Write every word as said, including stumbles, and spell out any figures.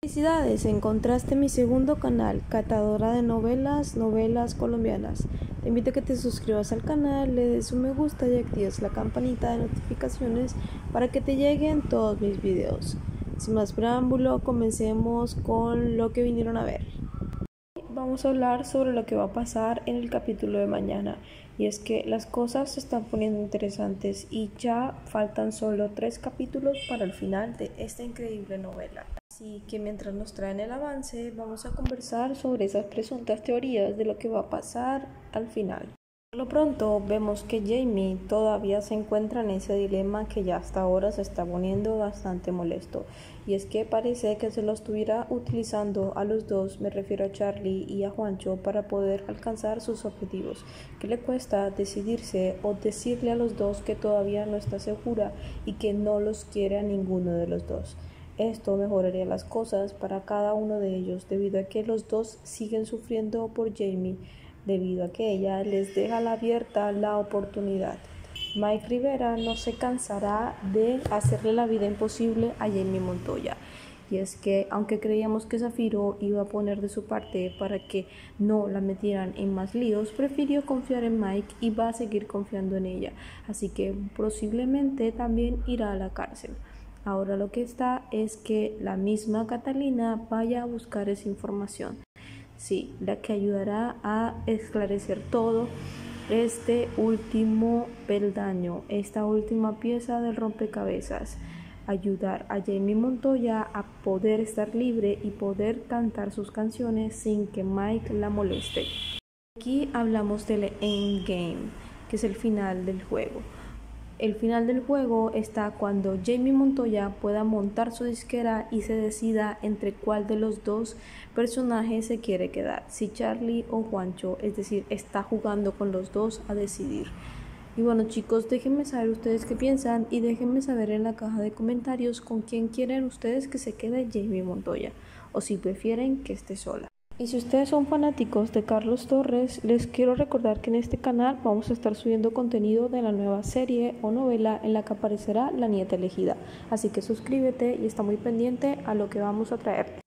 Felicidades, encontraste mi segundo canal, catadora de novelas, novelas colombianas. Te invito a que te suscribas al canal, le des un me gusta y actives la campanita de notificaciones para que te lleguen todos mis videos. Sin más preámbulo, comencemos con lo que vinieron a ver. Vamos a hablar sobre lo que va a pasar en el capítulo de mañana, y es que las cosas se están poniendo interesantes y ya faltan solo tres capítulos para el final de esta increíble novela. Así que mientras nos traen el avance, vamos a conversar sobre esas presuntas teorías de lo que va a pasar al final. Por lo pronto vemos que Jamie todavía se encuentra en ese dilema que ya hasta ahora se está poniendo bastante molesto, y es que parece que se lo estuviera utilizando a los dos, me refiero a Charlie y a Juancho, para poder alcanzar sus objetivos, que le cuesta decidirse o decirle a los dos que todavía no está segura y que no los quiere a ninguno de los dos. Esto mejoraría las cosas para cada uno de ellos, debido a que los dos siguen sufriendo por Jamie, debido a que ella les deja la abierta la oportunidad. Mike Rivera no se cansará de hacerle la vida imposible a Jamie Montoya, y es que aunque creíamos que Zafiro iba a poner de su parte para que no la metieran en más líos, prefirió confiar en Mike y va a seguir confiando en ella, así que posiblemente también irá a la cárcel. Ahora lo que está es que la misma Catalina vaya a buscar esa información. Sí, la que ayudará a esclarecer todo este último peldaño, esta última pieza del rompecabezas. Ayudar a Jamie Montoya a poder estar libre y poder cantar sus canciones sin que Mike la moleste. Aquí hablamos del endgame, que es el final del juego. El final del juego está cuando Jamie Montoya pueda montar su disquera y se decida entre cuál de los dos personajes se quiere quedar, si Charlie o Juancho, es decir, está jugando con los dos a decidir. Y bueno chicos, déjenme saber ustedes qué piensan y déjenme saber en la caja de comentarios con quién quieren ustedes que se quede Jamie Montoya, o si prefieren que esté sola. Y si ustedes son fanáticos de Carlos Torres, les quiero recordar que en este canal vamos a estar subiendo contenido de la nueva serie o novela en la que aparecerá La Nieta Elegida. Así que suscríbete y está muy pendiente a lo que vamos a traer.